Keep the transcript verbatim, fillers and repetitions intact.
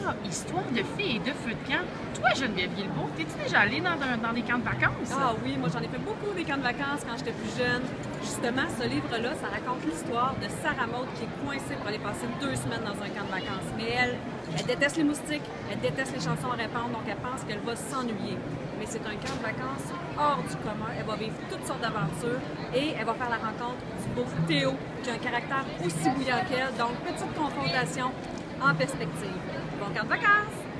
Ah, histoire de filles et de feu de camp. Toi, Geneviève Guilbeault, t'es-tu déjà allée dans, un- dans des camps de vacances? Ah oui, moi j'en ai fait beaucoup des camps de vacances quand j'étais plus jeune. Justement, ce livre-là, ça raconte l'histoire de Sarah Maud qui est coincée pour aller passer deux semaines dans un camp de vacances. Mais elle, elle déteste les moustiques, elle déteste les chansons à répandre, donc elle pense qu'elle va s'ennuyer. Mais c'est un camp de vacances hors du commun. Elle va vivre toutes sortes d'aventures et elle va faire la rencontre du beau Théo, qui a un caractère aussi bouillant qu'elle. Donc, petite confrontation en perspective. Bon camp de vacances!